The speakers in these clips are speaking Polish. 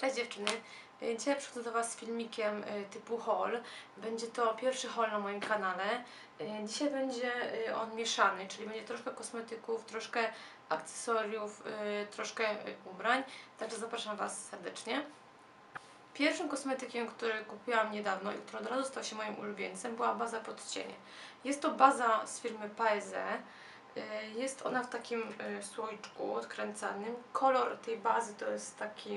Cześć dziewczyny, dzisiaj przychodzę do Was z filmikiem typu haul. Będzie to pierwszy haul na moim kanale. Dzisiaj będzie on mieszany, czyli będzie troszkę kosmetyków, troszkę akcesoriów, troszkę ubrań, także zapraszam Was serdecznie. Pierwszym kosmetykiem, który kupiłam niedawno i który od razu stał się moim ulubieńcem, była baza pod cienie. Jest to baza z firmy Paese. Jest ona w takim słoiczku odkręcanym. Kolor tej bazy to jest taki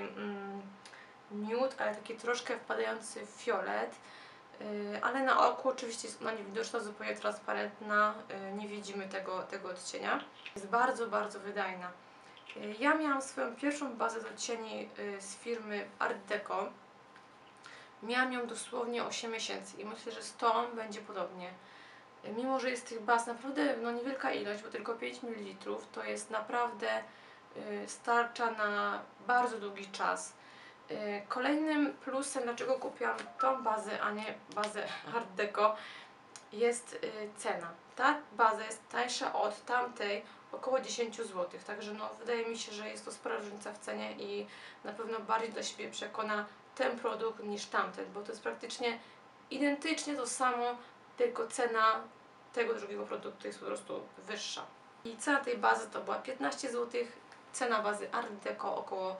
nude, ale taki troszkę wpadający w fiolet. Ale na oku oczywiście jest ona niewidoczna, zupełnie transparentna, nie widzimy tego odcienia. Jest bardzo, bardzo wydajna. Ja miałam swoją pierwszą bazę do cieni z firmy Art Deco. Miałam ją dosłownie 8 miesięcy i myślę, że z tą będzie podobnie. Mimo że jest tych baz naprawdę niewielka ilość, bo tylko 5 ml, to jest naprawdę starcza na bardzo długi czas. Kolejnym plusem, dlaczego kupiłam tą bazę, a nie bazę Art Deco, jest cena. Ta baza jest tańsza od tamtej około 10 zł, także wydaje mi się, że jest to spora różnica w cenie i na pewno bardziej do siebie przekona ten produkt niż tamten, bo to jest praktycznie identycznie to samo, tylko cena tego drugiego produktu jest po prostu wyższa. I cena tej bazy to była 15 zł, cena bazy Art Deco około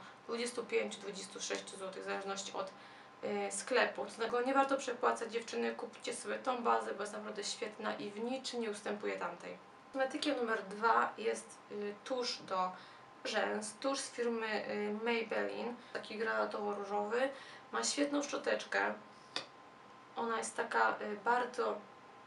25-26 zł, w zależności od sklepu. Dlatego nie warto przepłacać, dziewczyny, kupcie sobie tą bazę, bo jest naprawdę świetna i w niczym nie ustępuje tamtej. Kosmetykiem numer 2 jest tusz do rzęs, tusz z firmy Maybelline, taki granatowo-różowy, ma świetną szczoteczkę, ona jest taka bardzo,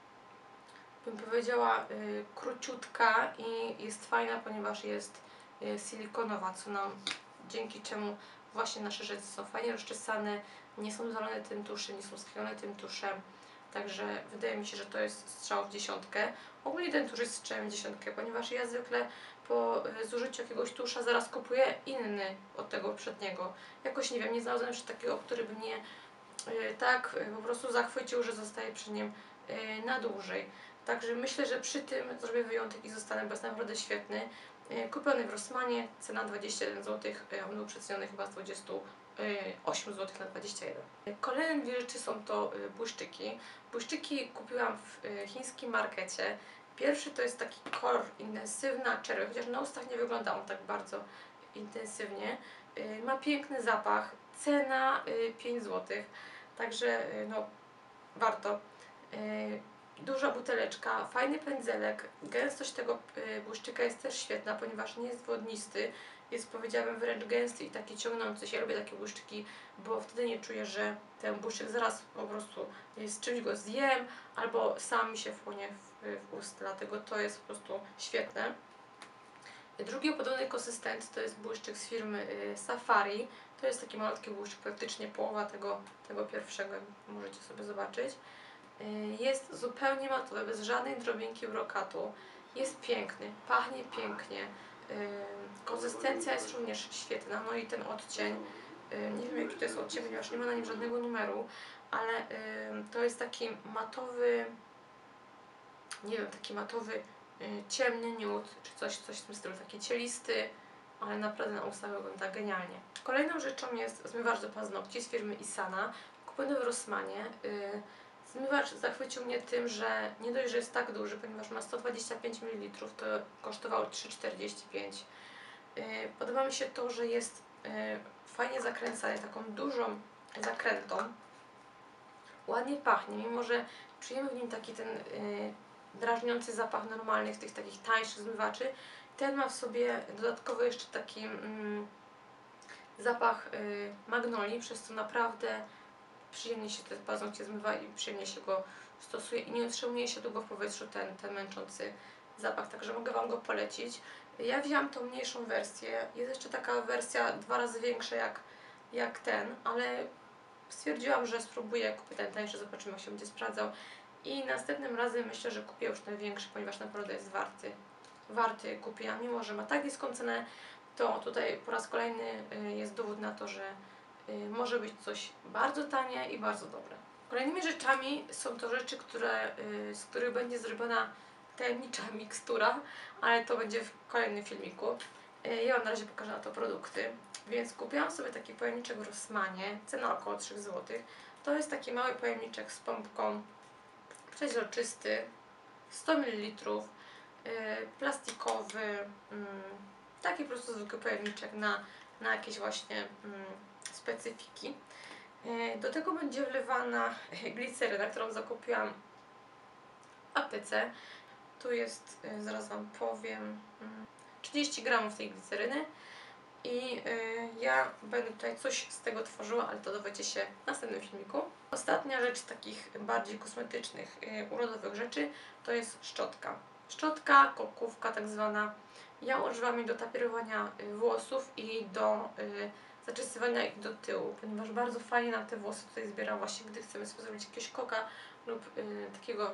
bym powiedziała, króciutka i jest fajna, ponieważ jest silikonowa, co nam dzięki czemu właśnie nasze rzęsy są fajnie rozczesane, nie są zalane tym tuszem, nie są sklejone tym tuszem, także wydaje mi się, że to jest strzał w dziesiątkę. Ogólnie ten tusz jest strzałem w dziesiątkę, ponieważ ja zwykle po zużyciu jakiegoś tusza zaraz kupuję inny od tego poprzedniego. Jakoś nie wiem, nie znalazłem jeszcze takiego, który by mnie tak po prostu zachwycił, że zostaje przy nim na dłużej. Także myślę, że przy tym zrobię wyjątek i zostanę, bo jest naprawdę świetny. Kupiony w Rossmanie, cena 21 zł, on był przeceniony chyba z 28 zł na 21. Kolejne dwie rzeczy są to błyszczyki. Błyszczyki kupiłam w chińskim markecie. Pierwszy to jest taki kolor intensywna czerwień, chociaż na ustach nie wygląda on tak bardzo intensywnie. Ma piękny zapach, cena 5 zł, także warto. Duża buteleczka, fajny pędzelek, gęstość tego błyszczyka jest też świetna, ponieważ nie jest wodnisty, jest, powiedziałabym, wręcz gęsty i taki ciągnący się. Ja lubię takie błyszczyki, bo wtedy nie czuję, że ten błyszczyk zaraz po prostu z czymś go zjem, albo sam mi się wchłonie w usta, dlatego to jest po prostu świetne. Drugi o podobnej konsystencji to jest błyszczyk z firmy Safari. To jest taki malutki błyszczyk, praktycznie połowa tego pierwszego, możecie sobie zobaczyć. Jest zupełnie matowy, bez żadnej drobinki brokatu. Jest piękny, pachnie pięknie. Konsystencja jest również świetna, no i ten odcień, nie wiem jaki to jest odcień, ponieważ nie ma na nim żadnego numeru, ale to jest taki matowy, nie wiem, taki matowy, ciemny nude, czy coś w tym stylu, taki cielisty, ale naprawdę na ustach wygląda genialnie. Kolejną rzeczą jest zmywacz do paznokci z firmy Isana, kupiony w Rossmanie. Zmywacz zachwycił mnie tym, że nie dość, że jest tak duży, ponieważ ma 125 ml, to kosztował 3,45. Podoba mi się to, że jest fajnie zakręcany, taką dużą zakrętą. Ładnie pachnie, mimo że czujemy w nim taki ten drażniący zapach normalnych, tych takich tańszych zmywaczy. Ten ma w sobie dodatkowo jeszcze taki zapach magnolii, przez co naprawdę przyjemnie się te paznokcie zmywa i przyjemnie się go stosuje i nie utrzymuje się długo w powietrzu ten męczący zapach, także mogę Wam go polecić. Ja wzięłam tą mniejszą wersję, jest jeszcze taka wersja 2 razy większa jak ten, ale stwierdziłam, że spróbuję, kupię ten tańszy, zobaczymy jak się będzie sprawdzał i następnym razem myślę, że kupię już ten większy, ponieważ naprawdę jest warty kupienia, mimo że ma tak niską cenę, to tutaj po raz kolejny jest dowód na to, że może być coś bardzo tanie i bardzo dobre. Kolejnymi rzeczami są to rzeczy, z których będzie zrobiona tajemnicza mikstura, ale to będzie w kolejnym filmiku. Ja Wam na razie pokażę na to produkty. Więc kupiłam sobie taki pojemniczek w Rossmanie, cena około 3 zł. To jest taki mały pojemniczek z pompką, przeźroczysty, 100 ml, plastikowy, taki po prostu zwykły pojemniczek na jakieś właśnie specyfiki. Do tego będzie wlewana gliceryna, którą zakupiłam w aptece. Tu jest, zaraz Wam powiem, 30 gramów tej gliceryny i ja będę tutaj coś z tego tworzyła, ale to dowiecie się w następnym filmiku. Ostatnia rzecz z takich bardziej kosmetycznych, urodowych rzeczy to jest szczotka. Szczotka, kokówka tak zwana. Ja używam jej do tapirowania włosów i do zaczesywania ich do tyłu, ponieważ bardzo fajnie nam te włosy tutaj zbiera właśnie, gdy chcemy sobie zrobić jakiegoś koka lub takiego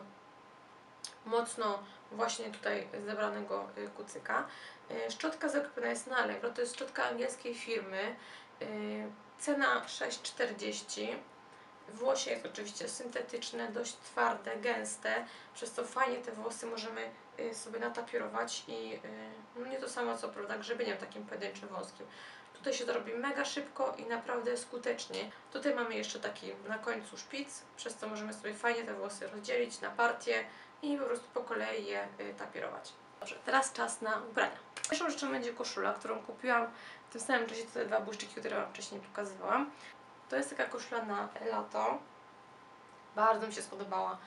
mocno właśnie tutaj zebranego kucyka. Szczotka zakupiona jest na Allegro, to jest szczotka angielskiej firmy, cena 6,40. Włosie jest oczywiście syntetyczne, dość twarde, gęste, przez co fajnie te włosy możemy sobie natapirować i no nie to samo co, prawda, grzebieniem takim pojedynczym wąskim. Tutaj się to robi mega szybko i naprawdę skutecznie. Tutaj mamy jeszcze taki na końcu szpic, przez co możemy sobie fajnie te włosy rozdzielić na partie i po prostu po kolei je tapirować. Dobrze, teraz czas na ubrania. Pierwszą rzeczą będzie koszula, którą kupiłam w tym samym czasie, te dwa błyszczyki, które Wam wcześniej pokazywałam. To jest taka koszula na lato. Bardzo mi się spodobała.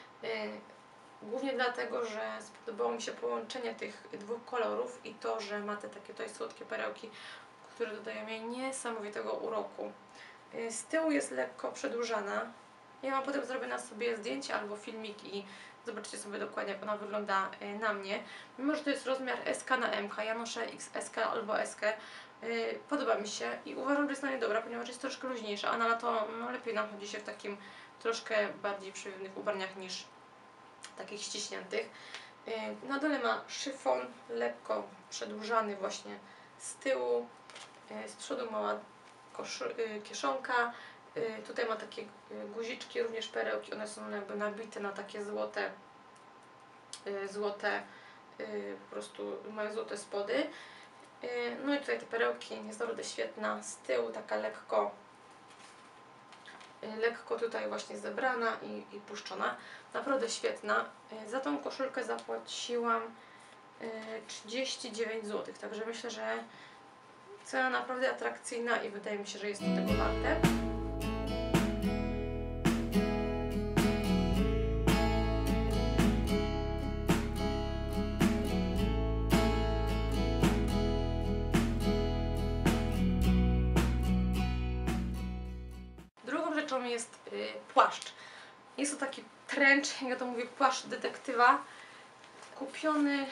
Głównie dlatego, że spodobało mi się połączenie tych dwóch kolorów i to, że ma te takie tutaj słodkie perełki, które dodają jej niesamowitego uroku. Z tyłu jest lekko przedłużana. Ja Wam potem zrobię na sobie zdjęcie albo filmik i zobaczycie sobie dokładnie, jak ona wygląda na mnie. Mimo że to jest rozmiar SK na MK, ja noszę XS albo SK. Podoba mi się i uważam, że jest na nie dobra, ponieważ jest troszkę luźniejsza, a na lato no, lepiej nam chodzi się w takim troszkę bardziej przyjemnych ubraniach niż takich ściśniętych. Na dole ma szyfon, lekko przedłużany właśnie z tyłu, z przodu mała kieszonka, tutaj ma takie guziczki, również perełki, one są jakby nabite na takie złote, po prostu mają złote spody. No i tutaj te perełki, jest naprawdę świetna, z tyłu taka lekko tutaj właśnie zebrana i puszczona, naprawdę świetna. Za tą koszulkę zapłaciłam 39 zł, także myślę, że cena naprawdę atrakcyjna i wydaje mi się, że jest to tego warte. Drugą rzeczą jest płaszcz. Jest to taki trench, jak ja to mówię, płaszcz detektywa, kupiony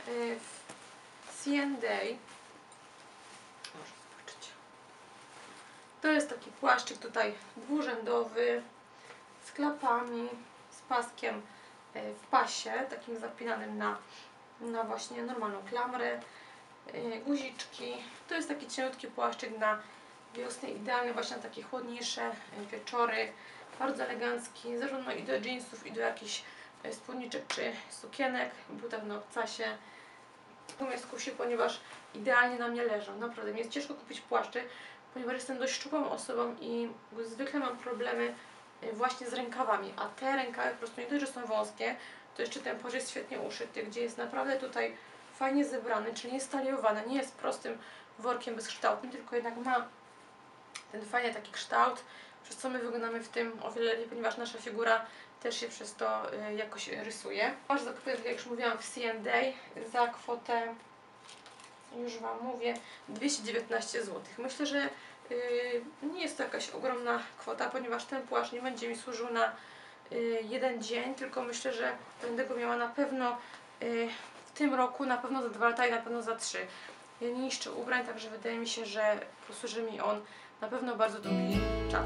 w C&A. Może zobaczycie. To jest taki płaszczyk tutaj dwurzędowy, z klapami, z paskiem w pasie, takim zapinanym na właśnie normalną klamrę, guziczki. To jest taki cieniutki płaszczyk na wiosnę, idealny właśnie na takie chłodniejsze wieczory. Bardzo elegancki, zarówno i do jeansów, i do jakichś spódniczek czy sukienek, butach na obcasie. To mnie skusił, ponieważ idealnie na mnie leżą. Naprawdę, mi jest ciężko kupić płaszcze, ponieważ jestem dość szczupłą osobą i zwykle mam problemy właśnie z rękawami, a te rękawy po prostu nie dość, że są wąskie, to jeszcze ten płaszcz jest świetnie uszyty, gdzie jest naprawdę tutaj fajnie zebrany, czyli jest taliowany, nie jest prostym workiem bezkształtnym, tylko jednak ma ten fajny taki kształt, przez co my wyglądamy w tym o wiele lepiej, ponieważ nasza figura też się przez to jakoś rysuje. Płaszcz zakupiłem, jak już mówiłam, w C&A za kwotę, już Wam mówię, 219 zł. Myślę, że nie jest to jakaś ogromna kwota, ponieważ ten płaszcz nie będzie mi służył na jeden dzień, tylko myślę, że będę go miała na pewno w tym roku, na pewno za 2 lata i na pewno za 3. Ja nie niszczę ubrań, także wydaje mi się, że posłuży mi on na pewno bardzo długi czas.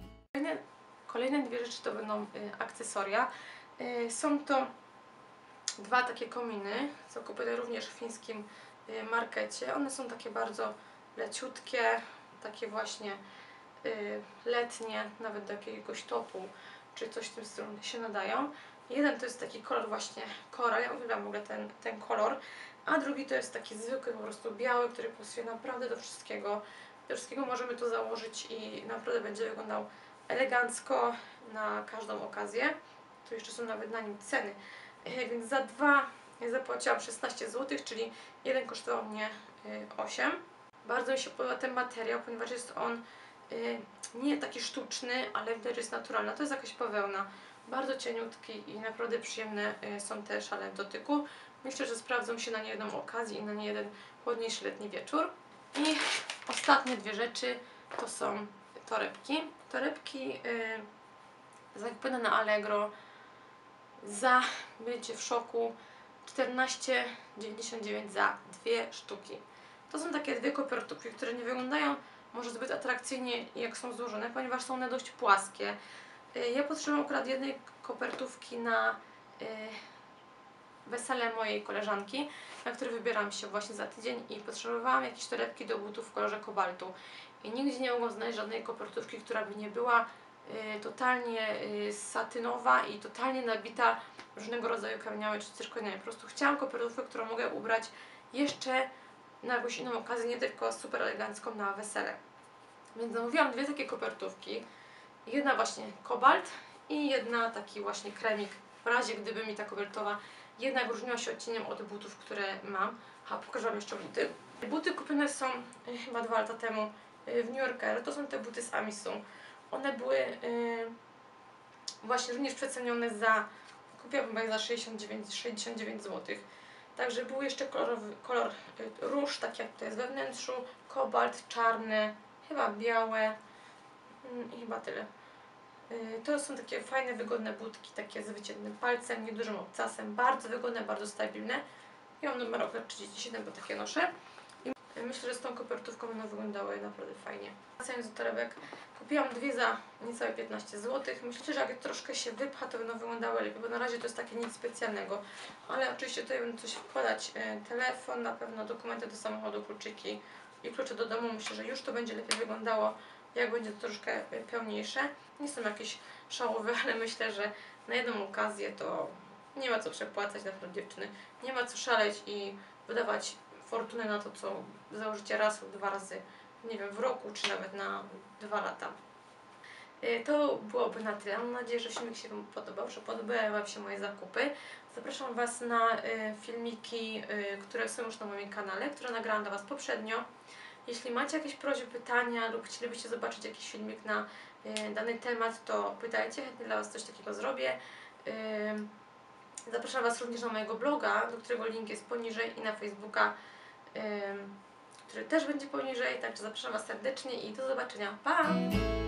Kolejne dwie rzeczy to będą akcesoria. Są to dwa takie kominy, co kupione również w fińskim markecie. One są takie bardzo leciutkie, takie właśnie letnie, nawet do jakiegoś topu, czy coś w tym stylu się nadają. Jeden to jest taki kolor właśnie koral, ja uwielbiam w ogóle ten kolor, a drugi to jest taki zwykły, po prostu biały, który pasuje naprawdę do wszystkiego. Do wszystkiego możemy to założyć i naprawdę będzie wyglądał elegancko na każdą okazję. Tu jeszcze są nawet na nim ceny, więc za dwa ja zapłaciłam 16 zł, czyli jeden kosztował mnie 8. Bardzo mi się podoba ten materiał, ponieważ jest on nie taki sztuczny, ale widać, że jest naturalna. To jest jakaś bawełna. Bardzo cieniutki i naprawdę przyjemne są te szale w dotyku. Myślę, że sprawdzą się na niejedną okazję i na niejeden chłodniejszy letni wieczór. I ostatnie dwie rzeczy to są torebki. Torebki zakupione na Allegro za, będziecie w szoku, 14,99 za dwie sztuki. To są takie dwie kopertówki, które nie wyglądają może zbyt atrakcyjnie jak są złożone, ponieważ są one dość płaskie. Ja potrzebowałam akurat jednej kopertówki na wesele mojej koleżanki, na które wybieram się właśnie za tydzień i potrzebowałam jakieś torebki do butów w kolorze kobaltu. I nigdzie nie mogłam znaleźć żadnej kopertówki, która by nie była totalnie satynowa i totalnie nabita różnego rodzaju kamieniami czy cyrkoniami. Po prostu chciałam kopertówkę, którą mogę ubrać jeszcze na jakąś inną okazję, nie tylko super elegancką na wesele. Więc zamówiłam dwie takie kopertówki. Jedna właśnie kobalt i jedna taki właśnie kremik, w razie gdyby mi ta kobaltowa jednak różniła się odcieniem od butów, które mam. Pokażę Wam jeszcze buty. Buty kupione są chyba 2 lata temu w New Yorker. To są te buty z Amisu. One były właśnie również przecenione za, kupiłam chyba je za 69 zł. Także był jeszcze kolor róż, tak jak to jest we wnętrzu, kobalt, czarny, chyba białe i chyba tyle. To są takie fajne, wygodne butki, takie z wyciętym palcem, niedużym obcasem, bardzo wygodne, bardzo stabilne. Ja mam numer akurat 37, bo takie noszę. I myślę, że z tą kopertówką one wyglądały naprawdę fajnie. Wracając do torebek, kupiłam dwie za niecałe 15 zł. Myślę, że jak troszkę się wypcha, to będą wyglądały lepiej, bo na razie to jest takie nic specjalnego. Ale oczywiście tutaj będę coś wkładać, telefon, na pewno dokumenty do samochodu, kluczyki i klucze do domu. Myślę, że już to będzie lepiej wyglądało, jak będzie to troszkę pełniejsze. Nie są jakieś szałowe, ale myślę, że na jedną okazję to nie ma co przepłacać, naprawdę dziewczyny. Nie ma co szaleć i wydawać fortunę na to, co założycie raz lub dwa razy, nie wiem, w roku, czy nawet na 2 lata. To byłoby na tyle. Mam nadzieję, że filmik się Wam podobał, że podobały Wam się moje zakupy. Zapraszam Was na filmiki, które są już na moim kanale, które nagrałam dla Was poprzednio. Jeśli macie jakieś prośby, pytania lub chcielibyście zobaczyć jakiś filmik na dany temat, to pytajcie, chętnie dla Was coś takiego zrobię. Zapraszam Was również na mojego bloga, do którego link jest poniżej, i na Facebooka, który też będzie poniżej, także zapraszam Was serdecznie i do zobaczenia. Pa!